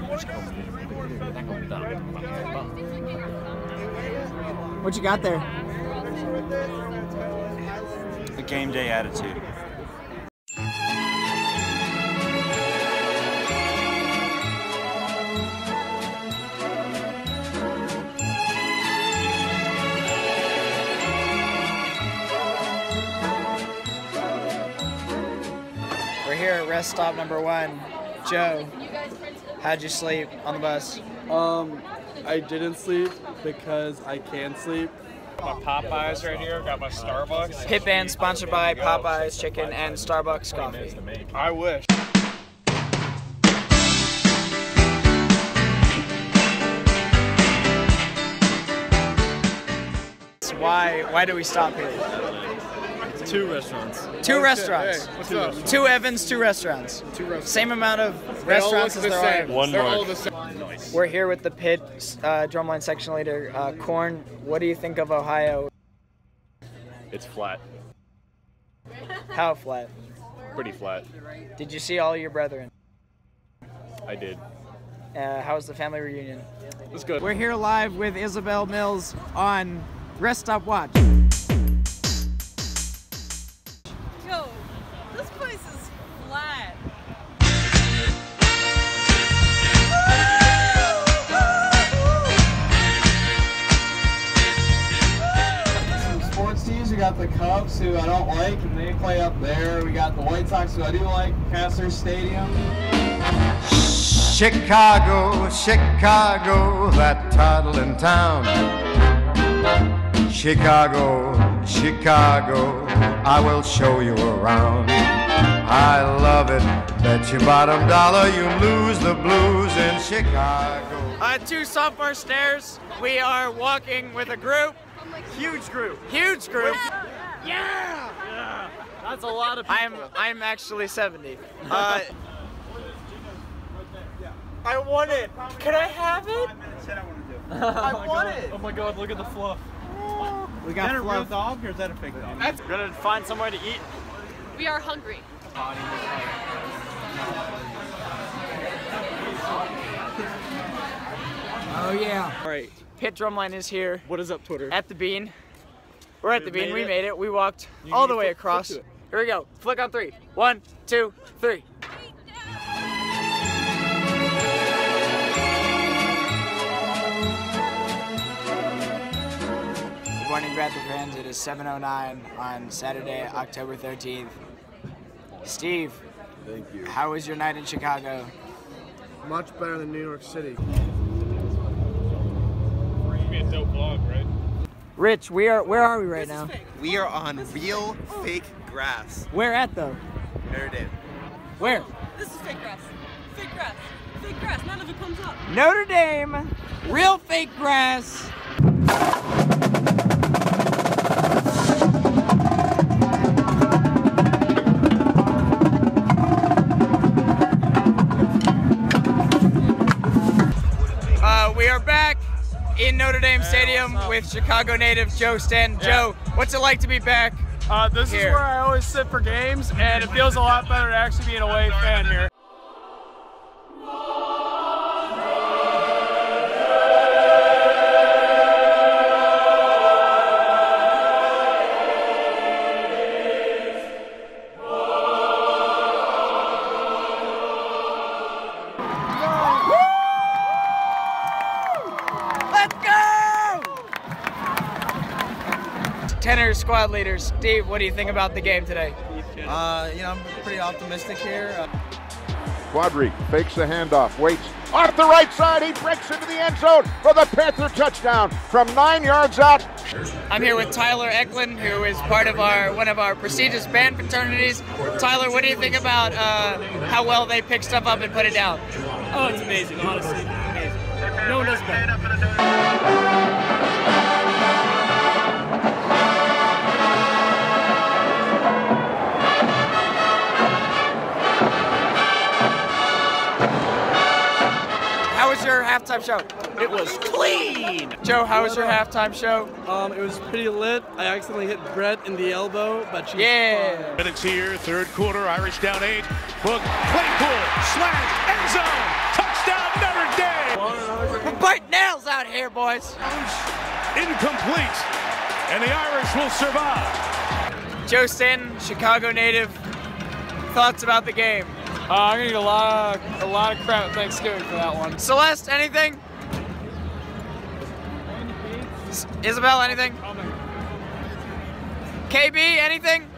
What you got there? A game day attitude. We're here at rest stop number 1. Joe, how'd you sleep on the bus? I didn't sleep because I can sleep. Got my Popeyes right here, got my Starbucks. Pitt Band sponsored by Popeyes Chicken and Starbucks Coffee. I wish. Why do we stop here? 2 restaurants. 2 restaurants. Hey, what's up? 2 Evans, 2 restaurants. 2 restaurants. Same amount of restaurants as there are. One more. We're here with the Pitt Drumline section leader, Korn. What do you think of Ohio? It's flat. How flat? Pretty flat. Did you see all your brethren? I did. How was the family reunion? It was good. We're here live with Isabel Mills on Rest Stop Watch. Yo, this place is flat. Some sports teams. We got the Cubs, who I don't like, and they play up there. We got the White Sox, who I do like, Castor Stadium. Chicago, Chicago, that toddling town. Chicago, Chicago, I will show you around. I love it, bet your bottom dollar you lose the blues in Chicago. 2 sophomore stairs. We are walking with a group. Huge group. Huge group. Yeah! That's a lot of people. I'm actually 70. I want it. Can I have it? I want it. Oh my god, look at the fluff. We got Is that a real fluff. dog or is that a fake dog? We're gonna find somewhere to eat. We are hungry. Oh yeah. All right. Pitt Drumline is here What is up, Twitter? at the Bean. We're at the Bean. We made it. We walked You all need the to way flip across. to it. Here we go. Flick on 3. 1, 2, 3. Good morning, Panther fans. It is 7:09 on Saturday, October 13th. Steve, Thank you. how was your night in Chicago? Much better than New York City. It'd be a dope vlog, right? Rich, where are we right now? We are on real fake grass. Where at though? Notre Dame. Where? This is fake grass. Fake grass. Fake grass. None of it comes up. Notre Dame. Real fake grass. We are back in Notre Dame Stadium with Chicago native Joe Stanton. Joe, what's it like to be back? This Here. is where I always sit for games, and it feels a lot better to actually be an away fan here. Tenor squad leader Steve, what do you think about the game today? I'm pretty optimistic here. Quadri fakes the handoff, waits off the right side. He breaks into the end zone for the Panther touchdown from 9 yards out. I'm here with Tyler Eklund, who is part of one of our prestigious band fraternities. Tyler, what do you think about how well they pick stuff up and put it down? Oh, it's amazing, honestly. Amazing. No one does better. How was your halftime show? It was clean. Joe, how was your halftime show? It was pretty lit. I accidentally hit Brett in the elbow, but she's Yeah. fine. Minutes here, third quarter, Irish down 8. Book, Claypool, slant, end zone, touchdown, Notre out here, boys. Incomplete, and the Irish will survive. Joe Stanton, Chicago native. Thoughts about the game? I'm gonna eat a lot of crap at Thanksgiving for that one. Celeste, anything? Isabel, anything? KB, anything?